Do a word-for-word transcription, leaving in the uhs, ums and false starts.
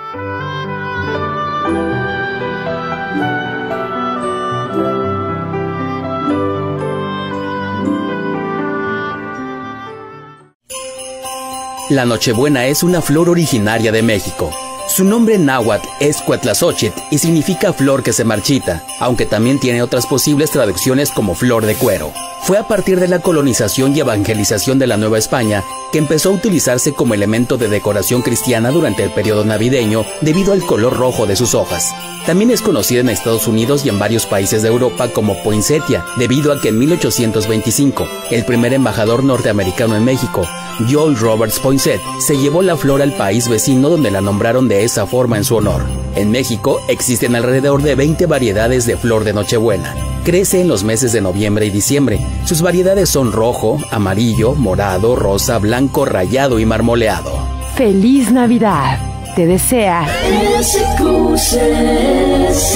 La nochebuena es una flor originaria de México. Su nombre náhuatl es Cuetlazóchitl y significa flor que se marchita, aunque también tiene otras posibles traducciones como flor de cuero. Fue a partir de la colonización y evangelización de la Nueva España que empezó a utilizarse como elemento de decoración cristiana durante el periodo navideño debido al color rojo de sus hojas. También es conocida en Estados Unidos y en varios países de Europa como poinsettia, debido a que en mil ochocientos veinticinco, el primer embajador norteamericano en México, Joel Roberts Poinsett, se llevó la flor al país vecino donde la nombraron de esa forma en su honor. En México existen alrededor de veinte variedades de flor de Nochebuena. Crece en los meses de noviembre y diciembre. Sus variedades son rojo, amarillo, morado, rosa, blanco, rayado y marmoleado. ¡Feliz Navidad! Te desea S Q C S.